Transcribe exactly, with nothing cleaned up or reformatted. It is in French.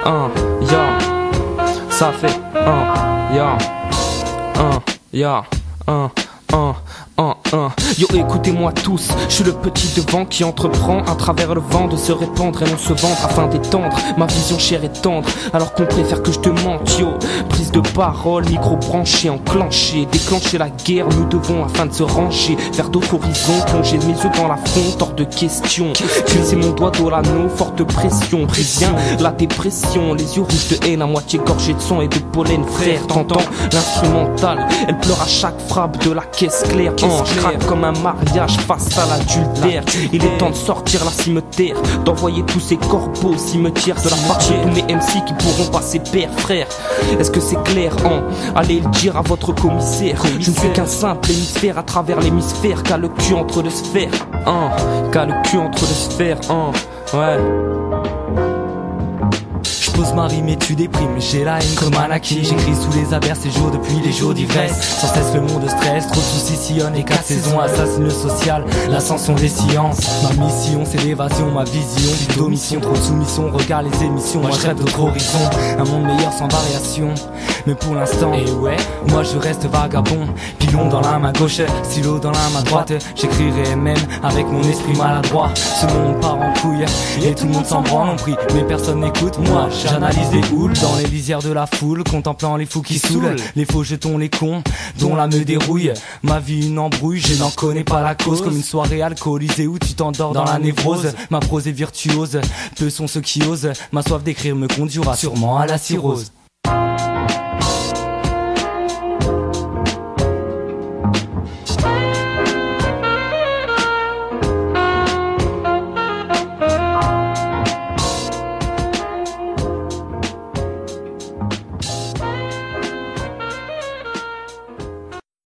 un, ya, ça fait un, ya, un, ya, un, un, un, un. Yo, écoutez-moi tous, je suis le petit devant qui entreprend à travers le vent de se répandre et non se vendre afin d'étendre ma vision chère et tendre. Alors qu'on préfère que je te mente, yo. Prise de parole, micro branché, enclenché, déclencher la guerre, nous devons afin de se ranger vers d'autres horizons, plonger mes yeux dans la fonte, hors de question. Glisser mon doigt dans l'anneau, forte pression, prévient la dépression, les yeux rouges de haine à moitié gorgés de sang et de pollen, frère. T'entends l'instrumental, elle pleure à chaque frappe de la caisse claire. Je craque comme un mariage face à l'adultère. Il est temps de sortir la cimetière, d'envoyer tous ces corbeaux au cimetière de la partie de tous mes M C qui pourront passer père, frère. Est-ce que c'est clair, hein? Allez le dire à votre commissaire. Je ne suis qu'un simple hémisphère à travers l'hémisphère, qu'a le cul entre deux sphères, hein? Qu'a le cul entre deux sphères, hein? Ouais. Pose ma rime et tu déprimes, j'ai la haine comme Anakin. J'écris sous les averses et jours depuis les jours d'ivresse. Sans cesse le monde stress, trop de soucis sillonnent. Les quatre saisons assassinent le social, l'ascension des sciences. Ma mission c'est l'évasion, ma vision d'omission. Trop de soumission, regarde les émissions. Moi je rêve d'autres horizons, un monde meilleur sans variation. Mais pour l'instant, et ouais, moi je reste vagabond. Pilon dans la main gauche, stylo dans la main droite. J'écrirai même avec mon esprit maladroit. Ce monde part en couille et tout le monde s'en branle. On prie mais personne n'écoute, moi j'analyse les houles dans les lisières de la foule, contemplant les fous qui saoulent, les faux jetons, les cons, dont la me dérouille. Ma vie une embrouille, je n'en connais pas la cause. Comme une soirée alcoolisée où tu t'endors dans la névrose. Ma prose est virtuose, peu sont ceux qui osent. Ma soif d'écrire me conduira sûrement à la cirrhose.